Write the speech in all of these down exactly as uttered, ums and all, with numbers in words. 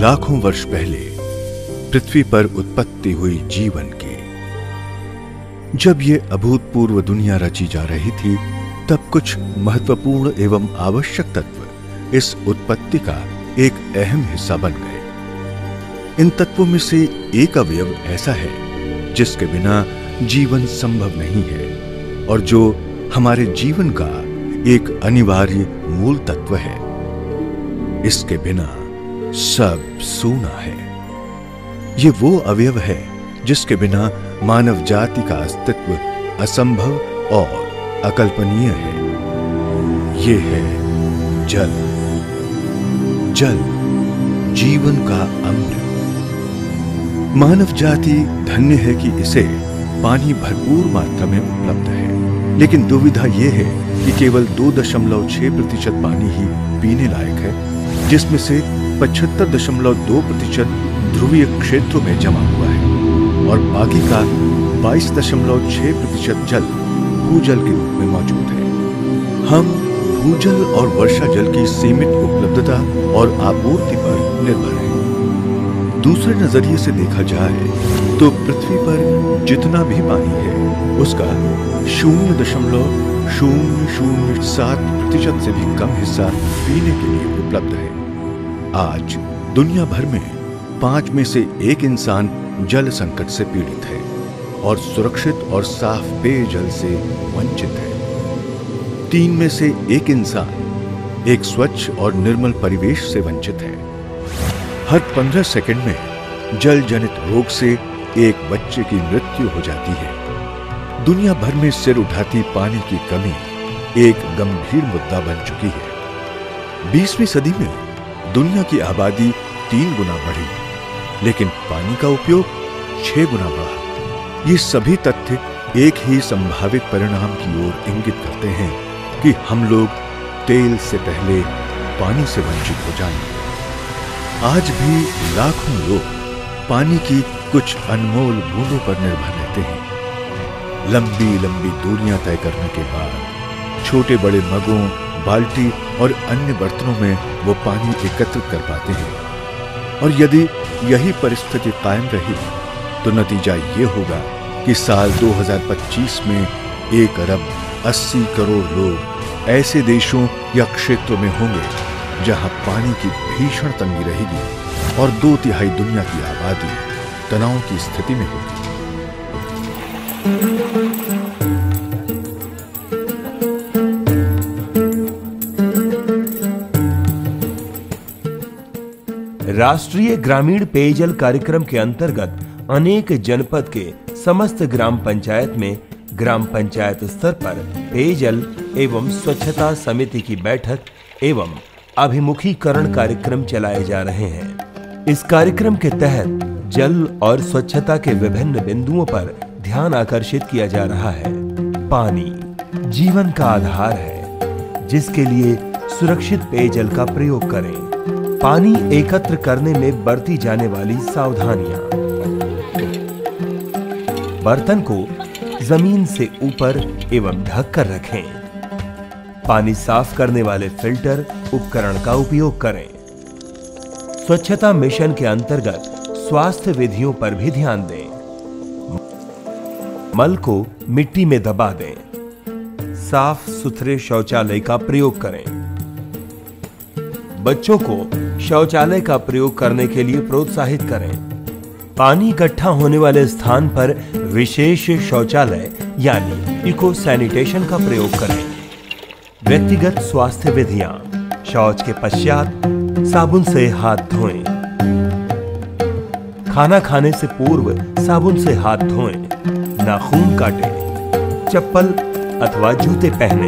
लाखों वर्ष पहले पृथ्वी पर उत्पत्ति हुई जीवन की। जब ये अभूतपूर्व दुनिया रची जा रही थी, तब कुछ महत्वपूर्ण एवं आवश्यक तत्व इस उत्पत्ति का एक अहम हिस्सा बन गए। इन तत्वों में से एक अवयव ऐसा है जिसके बिना जीवन संभव नहीं है और जो हमारे जीवन का एक अनिवार्य मूल तत्व है। इसके बिना सब सूना है। ये वो अवयव है जिसके बिना मानव जाति का अस्तित्व असंभव और अकल्पनीय है। ये है जल। जल जीवन का अमृत। मानव जाति धन्य है कि इसे पानी भरपूर मात्रा में उपलब्ध है, लेकिन दुविधा यह है कि केवल दो दशमलव छह प्रतिशत पानी ही पीने लायक है, जिसमें से पचहत्तर दशमलव दो प्रतिशत ध्रुवीय क्षेत्रों में जमा हुआ है और बाकी का बाईस दशमलव छह प्रतिशत जल भूजल के रूप में मौजूद है। हम भूजल और वर्षा जल की सीमित उपलब्धता और आपूर्ति पर निर्भर हैं। दूसरे नजरिए से देखा जाए तो पृथ्वी पर जितना भी पानी है उसका शून्य दशमलव शून्य शून्य सात प्रतिशत से भी कम हिस्सा पीने के लिए उपलब्ध है। आज दुनिया भर में पांच में से एक इंसान जल संकट से पीड़ित है और सुरक्षित और साफ पेयजल से वंचित है। तीन में से एक इंसान एक स्वच्छ और निर्मल परिवेश से वंचित है। हर पंद्रह सेकंड में जल जनित रोग से एक बच्चे की मृत्यु हो जाती है। दुनिया भर में सिर उठाती पानी की कमी एक गंभीर मुद्दा बन चुकी है। बीसवीं सदी में दुनिया की आबादी तीन गुना बढ़ी, लेकिन पानी का उपयोग छह गुना बढ़ा। ये सभी तथ्य एक ही संभावित परिणाम की ओर इंगित करते हैं कि हम लोग तेल से पहले पानी से वंचित हो जाएंगे। आज भी लाखों लोग पानी की कुछ अनमोल बूंदों पर निर्भर रहते हैं। लंबी लंबी दूरियां तय करने के बाद छोटे बड़े मगों, बाल्टी और अन्य बर्तनों में वो पानी एकत्रित कर पाते हैं। और यदि यही परिस्थिति कायम रही तो नतीजा ये होगा कि साल दो हज़ार पच्चीस में एक अरब अस्सी करोड़ लोग ऐसे देशों या क्षेत्रों में होंगे जहां पानी की भीषण तंगी रहेगी और दो तिहाई दुनिया की आबादी तनाव की स्थिति में होगी। राष्ट्रीय ग्रामीण पेयजल कार्यक्रम के अंतर्गत अनेक जनपद के समस्त ग्राम पंचायत में ग्राम पंचायत स्तर पर पेयजल एवं स्वच्छता समिति की बैठक एवं अभिमुखीकरण कार्यक्रम चलाए जा रहे हैं। इस कार्यक्रम के तहत जल और स्वच्छता के विभिन्न बिंदुओं पर ध्यान आकर्षित किया जा रहा है। पानी जीवन का आधार है, जिसके लिए सुरक्षित पेयजल का प्रयोग करें। पानी एकत्र करने में बरती जाने वाली सावधानियां। बर्तन को जमीन से ऊपर एवं ढक कर रखें। पानी साफ करने वाले फिल्टर उपकरण का उपयोग करें। स्वच्छता मिशन के अंतर्गत स्वास्थ्य विधियों पर भी ध्यान दें। मल को मिट्टी में दबा दें। साफ सुथरे शौचालय का प्रयोग करें। बच्चों को शौचालय का प्रयोग करने के लिए प्रोत्साहित करें। पानी इकट्ठा होने वाले स्थान पर विशेष शौचालय यानी इको सैनिटेशन का प्रयोग करें। व्यक्तिगत स्वास्थ्य विधियां। शौच के पश्चात साबुन से हाथ धोएं। खाना खाने से पूर्व साबुन से हाथ धोएं। नाखून काटें। चप्पल अथवा जूते पहनें।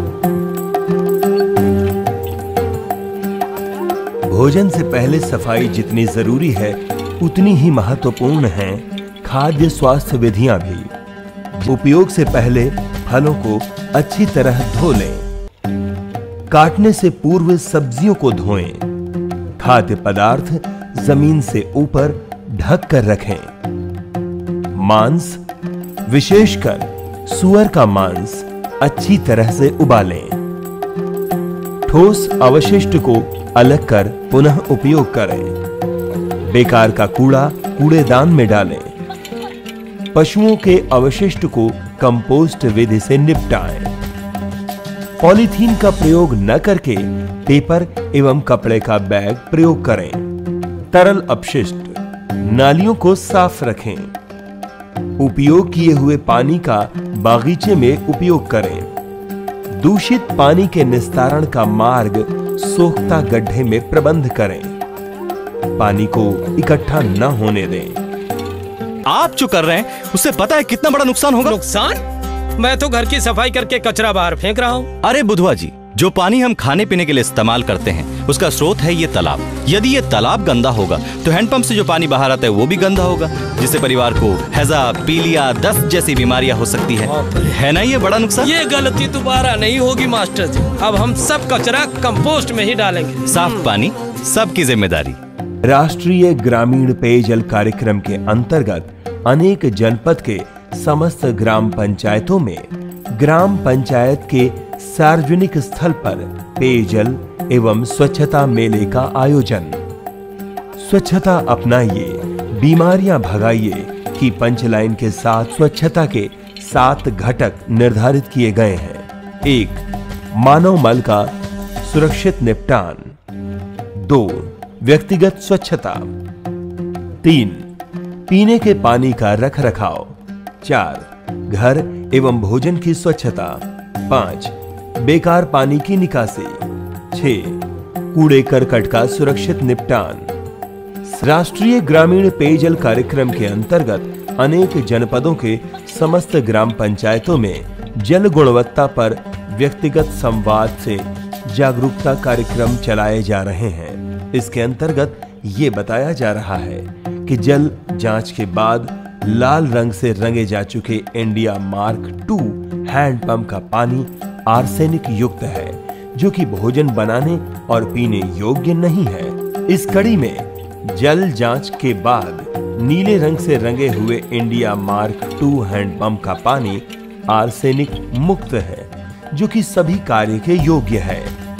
भोजन से पहले सफाई जितनी जरूरी है उतनी ही महत्वपूर्ण है खाद्य स्वास्थ्य विधियां भी। उपयोग से पहले फलों को अच्छी तरह धो लें। काटने से पूर्व सब्जियों को धोएं। खाद्य पदार्थ जमीन से ऊपर ढक कर रखें। मांस, विशेषकर सूअर का मांस, अच्छी तरह से उबालें। ठोस अवशिष्ट को अलग कर पुनः उपयोग करें। बेकार का कूड़ा कूड़ेदान में डालें। पशुओं के अवशिष्ट को कंपोस्ट विधि से निपटाएं। पॉलीथीन का प्रयोग न करके पेपर एवं कपड़े का बैग प्रयोग करें। तरल अपशिष्ट नालियों को साफ रखें। उपयोग किए हुए पानी का बागीचे में उपयोग करें। दूषित पानी के निस्तारण का मार्ग सोखता गड्ढे में प्रबंध करें। पानी को इकट्ठा न होने दें। आप जो कर रहे हैं उससे पता है कितना बड़ा नुकसान होगा? नुकसान? मैं तो घर की सफाई करके कचरा बाहर फेंक रहा हूँ। अरे बुधवा जी, जो पानी हम खाने पीने के लिए इस्तेमाल करते हैं उसका स्रोत है ये तालाब। यदि ये तालाब गंदा होगा तो हैंडपंप से जो पानी बाहर आता है वो भी गंदा होगा, जिससे परिवार को हैजा, पीलिया, दस्त जैसी बीमारियां हो सकती है। है ना ये बड़ा नुकसान? ये गलती दोबारा नहीं होगी मास्टर जी। अब हम सब कचरा कंपोस्ट में ही डालेंगे। साफ पानी सबकी जिम्मेदारी। राष्ट्रीय ग्रामीण पेयजल कार्यक्रम के अंतर्गत अनेक जनपद के समस्त ग्राम पंचायतों में ग्राम पंचायत के सार्वजनिक स्थल पर पेयजल एवं स्वच्छता मेले का आयोजन। स्वच्छता अपनाइए, बीमारियां भगाइए की पंचलाइन के साथ स्वच्छता के सात घटक निर्धारित किए गए हैं। एक, मानव मल का सुरक्षित निपटान। दो, व्यक्तिगत स्वच्छता। तीन, पीने के पानी का रखरखाव। चार, घर एवं भोजन की स्वच्छता। पांच, बेकार पानी की निकासी। छह, कूड़े करकट का सुरक्षित निपटान। राष्ट्रीय ग्रामीण पेयजल कार्यक्रम के अंतर्गत अनेक जनपदों के समस्त ग्राम पंचायतों में जल गुणवत्ता पर व्यक्तिगत संवाद से जागरूकता कार्यक्रम चलाए जा रहे हैं। इसके अंतर्गत ये बताया जा रहा है कि जल जांच के बाद लाल रंग से रंगे जा चुके इंडिया मार्क टू हैंडपंप का पानी आर्सेनिक युक्त है, जो कि भोजन बनाने और पीने योग्य नहीं है। इस कड़ी में जल जांच के बाद नीले रंग से रंगे हुए इंडिया मार्क टू हैंडपंप का पानी आर्सेनिक मुक्त है, जो कि सभी कार्य के योग्य है।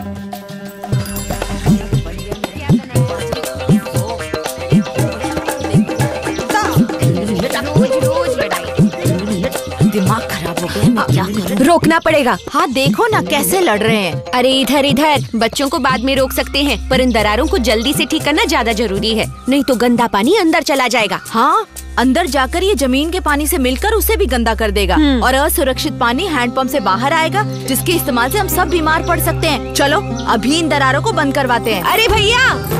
रोकना पड़ेगा। हाँ देखो ना कैसे लड़ रहे हैं। अरे इधर इधर, बच्चों को बाद में रोक सकते हैं, पर इन दरारों को जल्दी से ठीक करना ज्यादा जरूरी है, नहीं तो गंदा पानी अंदर चला जाएगा। हाँ, अंदर जाकर ये जमीन के पानी से मिलकर उसे भी गंदा कर देगा और असुरक्षित पानी हैंडपंप से बाहर आएगा, जिसके इस्तेमाल से हम सब बीमार पड़ सकते हैं। चलो अभी इन दरारों को बंद करवाते हैं। अरे भैया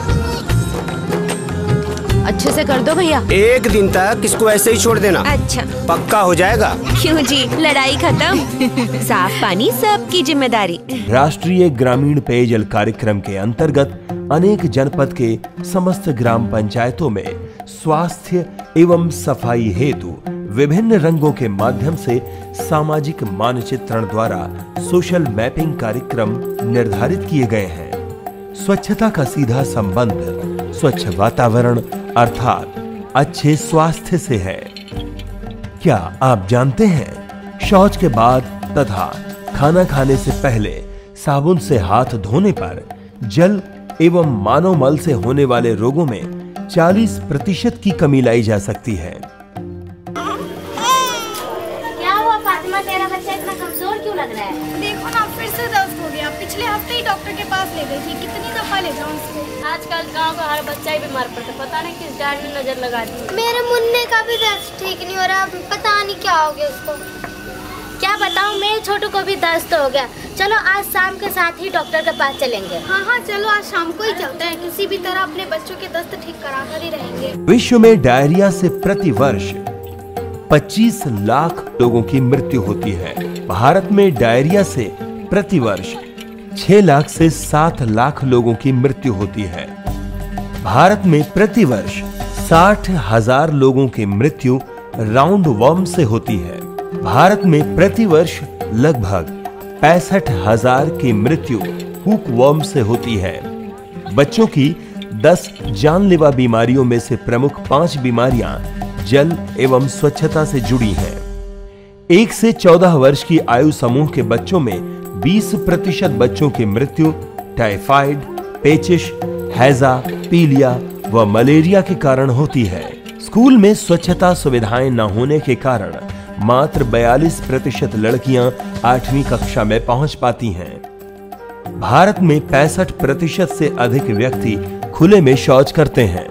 अच्छे से कर दो भैया। एक दिन तक इसको ऐसे ही छोड़ देना। अच्छा, पक्का हो जाएगा। क्यों जी, लड़ाई खत्म। साफ पानी सबकी जिम्मेदारी। राष्ट्रीय ग्रामीण पेयजल कार्यक्रम के अंतर्गत अनेक जनपद के समस्त ग्राम पंचायतों में स्वास्थ्य एवं सफाई हेतु विभिन्न रंगों के माध्यम से सामाजिक मानचित्रण द्वारा सोशल मैपिंग कार्यक्रम निर्धारित किए गए हैं। स्वच्छता का सीधा संबंध स्वच्छ वातावरण अर्थात अच्छे स्वास्थ्य से है। क्या आप जानते हैं, शौच के बाद तथा खाना खाने से पहले साबुन से हाथ धोने पर जल एवं मानव मल से होने वाले रोगों में चालीस प्रतिशत की कमी लाई जा सकती है। क्या हुआ फातिमा, तेरा बच्चा इतना कमजोर क्यों लग रहा है? देखो ना, फिर से दर्द हो गया। पिछले हफ्ते ही डॉक्टर के पास ले गई थी, कितनी दफा ले जाऊं उसको। आजकल गांव का हर बच्चा ही बीमार पड़ता है, पता नहीं किस डांट में नजर लगा दी। मेरे मुन्ने का भी दर्द ठीक नहीं हो रहा, पता नहीं क्या हो गया उसको। क्या बताऊं, मेरे छोटू को भी दस्त हो गया। चलो आज शाम के साथ ही डॉक्टर के पास चलेंगे। हाँ हाँ चलो, आज शाम को ही चलते हैं। किसी भी तरह अपने बच्चों के दस्त ठीक करा कर ही रहेंगे। विश्व में डायरिया से प्रति वर्ष पच्चीस लाख लोगों की मृत्यु होती है। भारत में डायरिया से प्रति वर्ष छह लाख से सात लाख लोगों की मृत्यु होती है। भारत में प्रति वर्ष साठ हजार लोगों की मृत्यु राउंड वर्म से होती है। भारत में प्रति वर्ष लगभग पैंसठ हजार की मृत्यु हुक वर्म से होती है। बच्चों की दस जानलेवा बीमारियों में से प्रमुख पांच बीमारियां जल एवं स्वच्छता से जुड़ी हैं। एक से चौदह वर्ष की आयु समूह के बच्चों में बीस प्रतिशत बच्चों की मृत्यु टाइफाइड, पेचिश, हैजा, पीलिया व मलेरिया के कारण होती है। स्कूल में स्वच्छता सुविधाएं न होने के कारण मात्र बयालीस प्रतिशत लड़कियां आठवीं कक्षा में पहुंच पाती हैं। भारत में पैंसठ प्रतिशत से अधिक व्यक्ति खुले में शौच करते हैं।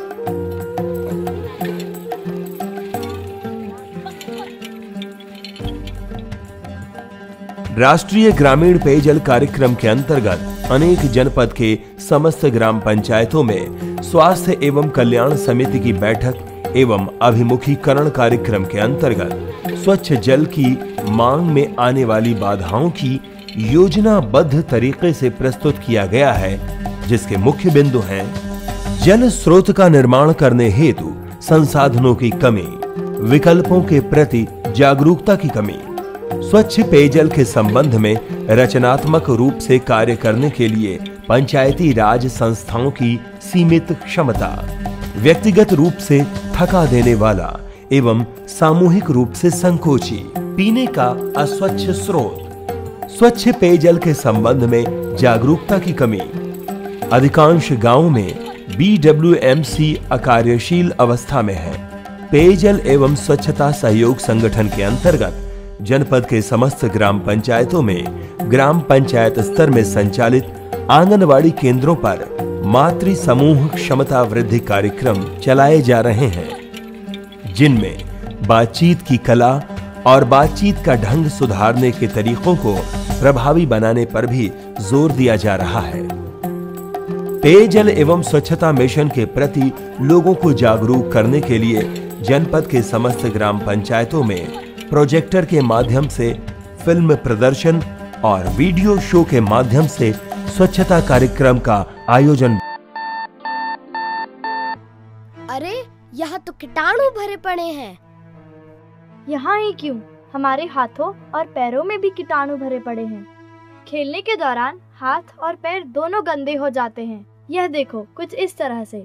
राष्ट्रीय ग्रामीण पेयजल कार्यक्रम के अंतर्गत अनेक जनपद के समस्त ग्राम पंचायतों में स्वास्थ्य एवं कल्याण समिति की बैठक एवं अभिमुखीकरण कार्यक्रम के अंतर्गत स्वच्छ जल की मांग में आने वाली बाधाओं की योजनाबद्ध तरीके से प्रस्तुत किया गया है, जिसके मुख्य बिंदु हैं जल स्रोत का निर्माण करने हेतु संसाधनों की कमी, विकल्पों के प्रति जागरूकता की कमी, स्वच्छ पेयजल के संबंध में रचनात्मक रूप से कार्य करने के लिए पंचायती राज संस्थाओं की सीमित क्षमता, व्यक्तिगत रूप से थका देने वाला एवं सामूहिक रूप से संकोची पीने का अस्वच्छ स्रोत, स्वच्छ पेयजल के संबंध में जागरूकता की कमी। अधिकांश गांवों में बी डब्ल्यू एम सी अकार्यशील अवस्था में है। पेयजल एवं स्वच्छता सहयोग संगठन के अंतर्गत जनपद के समस्त ग्राम पंचायतों में ग्राम पंचायत स्तर में संचालित आंगनवाड़ी केंद्रों पर मातृ समूह क्षमता वृद्धि कार्यक्रम चलाए जा रहे हैं, जिनमें बातचीत की कला और बातचीत का ढंग सुधारने के तरीकों को प्रभावी बनाने पर भी जोर दिया जा रहा है। पेयजल एवं स्वच्छता मिशन के प्रति लोगों को जागरूक करने के लिए जनपद के समस्त ग्राम पंचायतों में प्रोजेक्टर के माध्यम से फिल्म प्रदर्शन और वीडियो शो के माध्यम से स्वच्छता कार्यक्रम का आयोजन। अरे यहाँ तो कीटाणु भरे पड़े हैं। यहाँ ही क्यों, हमारे हाथों और पैरों में भी कीटाणु भरे पड़े हैं। खेलने के दौरान हाथ और पैर दोनों गंदे हो जाते हैं। यह देखो, कुछ इस तरह से।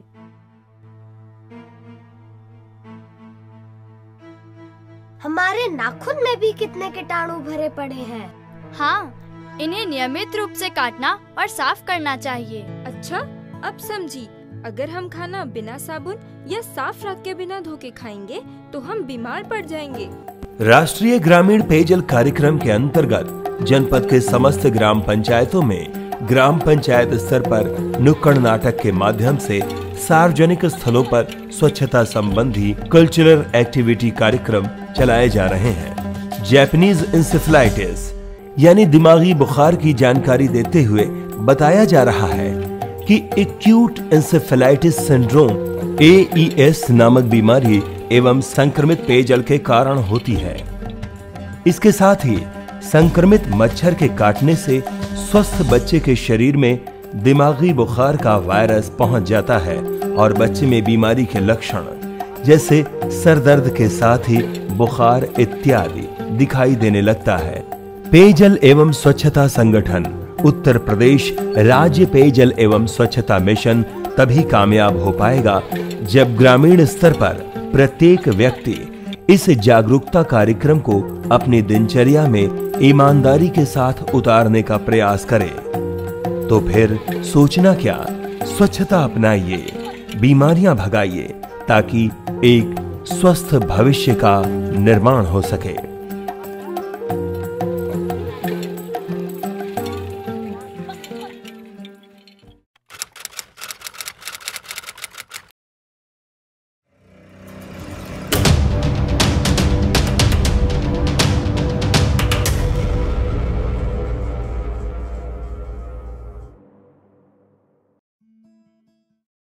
हमारे नाखून में भी कितने कीटाणु भरे पड़े हैं। हाँ, इन्हें नियमित रूप से काटना और साफ करना चाहिए। अच्छा, अब समझी। अगर हम खाना बिना साबुन या साफ रख के बिना धो के खाएंगे तो हम बीमार पड़ जाएंगे। राष्ट्रीय ग्रामीण पेयजल कार्यक्रम के अंतर्गत जनपद के समस्त ग्राम पंचायतों में ग्राम पंचायत स्तर पर नुक्कड़ नाटक के माध्यम से सार्वजनिक स्थलों पर स्वच्छता संबंधी कल्चरल एक्टिविटी कार्यक्रम चलाए जा रहे हैं। जैपनीज इंसेफ्लाइटिस यानी दिमागी बुखार की जानकारी देते हुए बताया जा रहा है कि acute encephalitis syndrome A E S नामक बीमारी एवं संक्रमित पेयजल के कारण होती है। इसके साथ ही संक्रमित मच्छर के काटने से स्वस्थ बच्चे के शरीर में दिमागी बुखार का वायरस पहुंच जाता है और बच्चे में बीमारी के लक्षण जैसे सर दर्द के साथ ही बुखार इत्यादि दिखाई देने लगता है। पेयजल एवं स्वच्छता संगठन उत्तर प्रदेश राज्य पेयजल एवं स्वच्छता मिशन तभी कामयाब हो पाएगा जब ग्रामीण स्तर पर प्रत्येक व्यक्ति इस जागरूकता कार्यक्रम को अपनी दिनचर्या में ईमानदारी के साथ उतारने का प्रयास करे। तो फिर सोचना क्या, स्वच्छता अपनाइए, बीमारियां भगाइए ताकि एक स्वस्थ भविष्य का निर्माण हो सके।